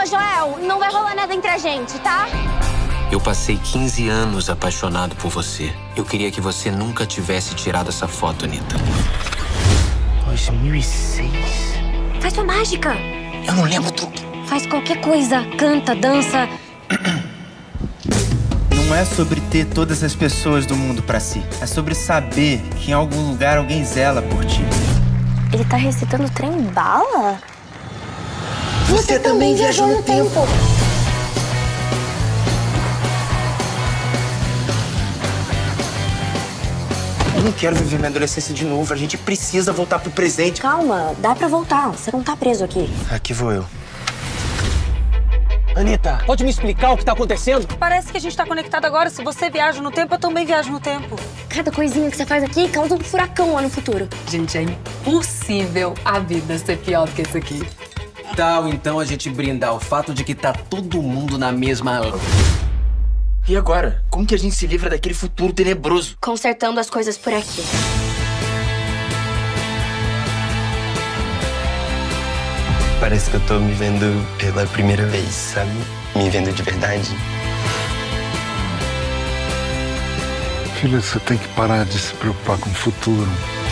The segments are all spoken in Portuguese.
Joel, não vai rolar nada entre a gente, tá? Eu passei 15 anos apaixonado por você. Eu queria que você nunca tivesse tirado essa foto, Anitta. 2006? Faz sua mágica. Eu não lembro o truque. Faz qualquer coisa. Canta, dança. Não é sobre ter todas as pessoas do mundo pra si. É sobre saber que em algum lugar alguém zela por ti. Ele tá recitando trem bala? Você também viajou no tempo. Eu não quero viver minha adolescência de novo. A gente precisa voltar pro presente. Calma, dá pra voltar. Você não tá preso aqui. Aqui vou eu. Anitta, pode me explicar o que tá acontecendo? Parece que a gente tá conectado agora. Se você viaja no tempo, eu também viajo no tempo. Cada coisinha que você faz aqui causa um furacão lá no futuro. Gente, é impossível a vida ser pior do que isso aqui. Tal, então, a gente brindar o fato de que tá todo mundo na mesma... E agora? Como que a gente se livra daquele futuro tenebroso? Consertando as coisas por aqui. Parece que eu tô me vendo pela primeira vez, sabe? Me vendo de verdade. Filha, você tem que parar de se preocupar com o futuro.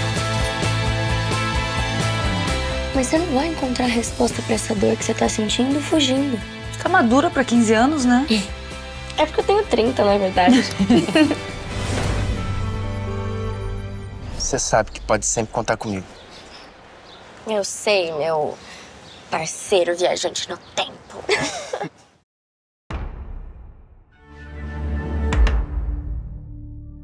Mas você não vai encontrar a resposta pra essa dor que você tá sentindo fugindo. Tá madura pra 15 anos, né? É porque eu tenho 30, na verdade. Você sabe que pode sempre contar comigo. Eu sei, meu parceiro viajante no tempo.